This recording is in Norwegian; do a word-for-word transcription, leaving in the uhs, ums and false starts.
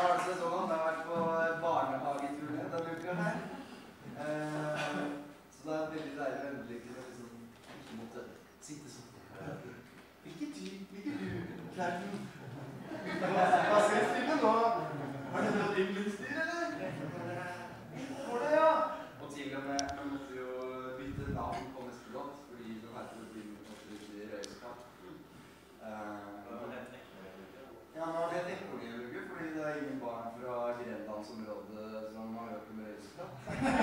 har det sånn at jeg har vært på barnehageturné denne uka her. Eh, så det er veldig deilig å endelig kunne liksom ikke måtte sitte sånn. Hvilke du, hvilke du, Klerten? Hva skal jeg spille nå? Har du noe yndlingsdyr, eller? Hvor det, ja? Og til og med, jeg måtte jo bytte navn på neste låt, fordi den heter det blir noe røyskatt. Ja, nå har det et ekorn i en uke, fordi det er ingen barn fra Grenlandsområdet som har hørt om røyskatt.